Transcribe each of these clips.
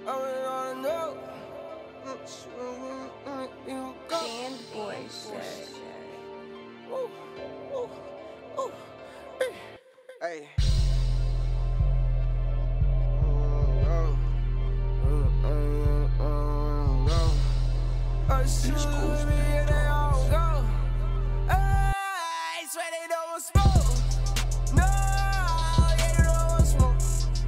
Band boy shit. Hey. Excuse me, and they all go. I swear they don't smoke. No, yeah, they don't smoke.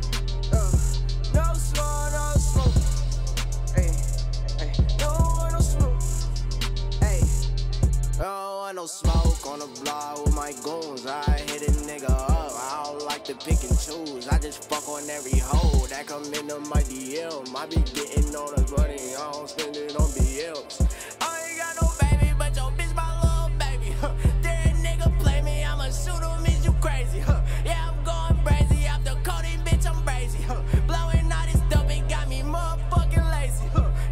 No smoke, no smoke. Hey, hey, No smoke. hey. I don't want no smoke on the block with my goons. I hit a nigga up. I don't like to pick and choose. I just fuck on every hoe that come into my DM. I be getting all the money. I don't spend it on BLs. I ain't got no baby, but your bitch my little baby. That nigga play me, I'ma shoot him, is you crazy? Yeah, I'm going crazy. After Cody, bitch, I'm crazy. Blowing all this dope, it got me motherfucking lazy.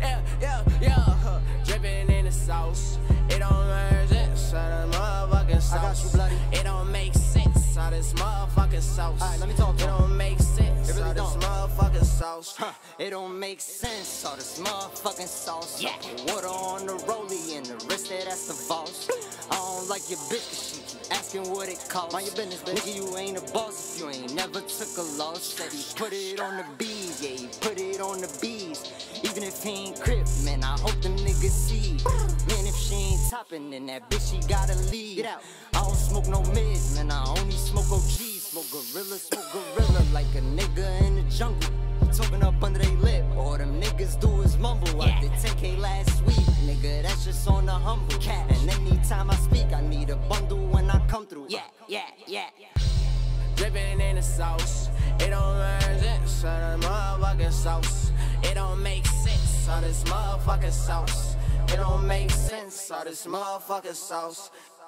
Yeah. Dripping in the sauce. It don't make sense. Out of motherfucking sauce. I got you, bloody. It don't make sense. Out this motherfucking sauce. Alright, let me talk to It him. don't make sense. It really out this don't. motherfucking sauce. It don't make sense, all this motherfucking sauce. Yeah. Water on the rollie and the wrist that's the boss. I don't like your bitch cause she keep asking what it costs. Mind your business, bitch. Nigga, you ain't a boss if you ain't never took a loss. Said he put it on the bees, yeah, he put it on the bees. Even if he ain't crip, man, I hope them niggas see. Man, if she ain't topping, then that bitch, she gotta leave. Get out. I don't smoke no mids, man, I only smoke OGs. Smoke gorilla like a nigga in the jungle. Talking up under they lip, all them niggas do is mumble. I did 10K last week, nigga, that's just on the humble. And anytime I speak, I need a bundle when I come through. Yeah. Dripping in the sauce. It don't make sense. Out of motherfucking sauce. It don't make sense. All this motherfucking sauce. It don't make sense. All this motherfucking sauce.